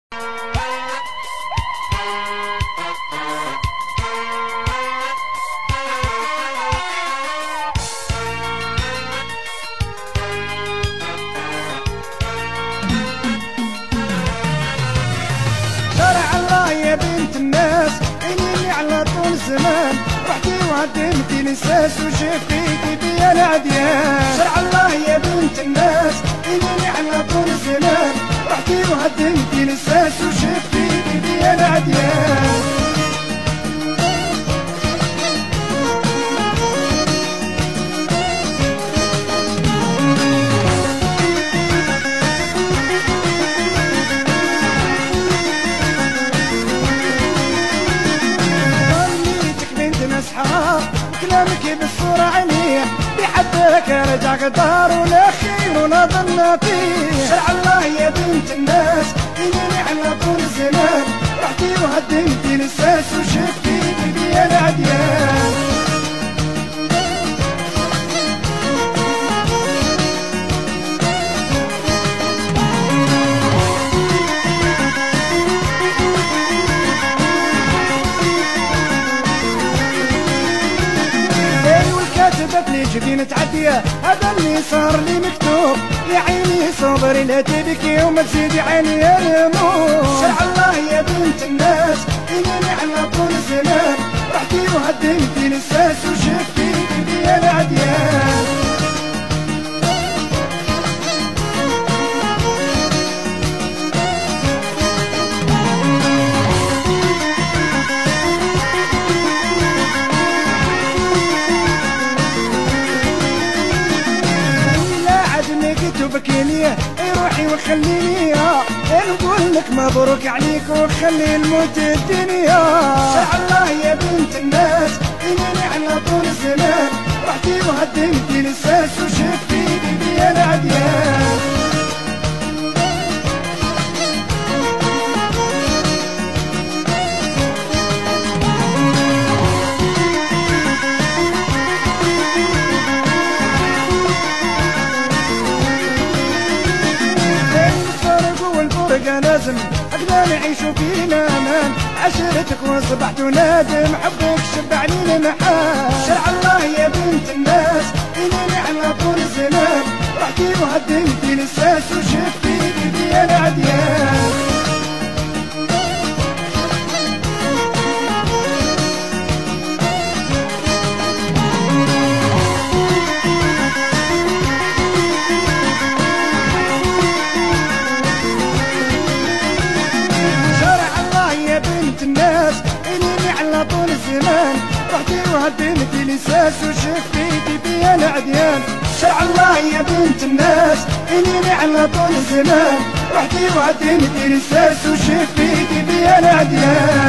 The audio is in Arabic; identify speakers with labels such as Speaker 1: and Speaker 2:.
Speaker 1: يا بنت الناس عينيني على طول زمان، رحتي وهدمتي الاساس وشفتي بيا العديان. شرع الله يا بنت الناس عينيني على طول زمان، رحتي وهدمتي الاساس وشفتي بيا العديان. كلامك بالصورة عينيه بحدك رجع قدار ولا خير ولا ظن فيه. شرع الله يا بنت الناس عينيني على طول زمان، رحتي وهدمتي الاساس وشفتي بيا العديان. كتبتلي جبين تعدية هذا اللي صار لي مكتوب، يا عيني صبري لا تبكي وما تزيدي عيني يا الهموم. شرع الله يا بنت الناس عينيني على طول زمان، رحتي وهدمتي الاساس وشفتي بيا العديان. بكيني روحي وخليني نقول لك مبروك عليك وخلي الموت الدنيا. شرع الله يا بنت الناس عينيني على طول زمان، رحتي وهدمتي الاساس وشفتي بيا العديان. لازم هكذا نعيشوا في الامان، عشرتك واصبحت ونادم حبك شبعني المحال. شرع الله يا بنت الناس عينيني على طول زمان، رحتي وهدمتي الاساس وشفتي بيا العديان. الناس عينيني على طول الزمان، رحتي وهدمتي الاساس وشفتي بيا العديان. شرع الله يا بنت الناس عينيني على طول الزمان، رحتي وهدمتي الاساس وشفتي بيا العديان.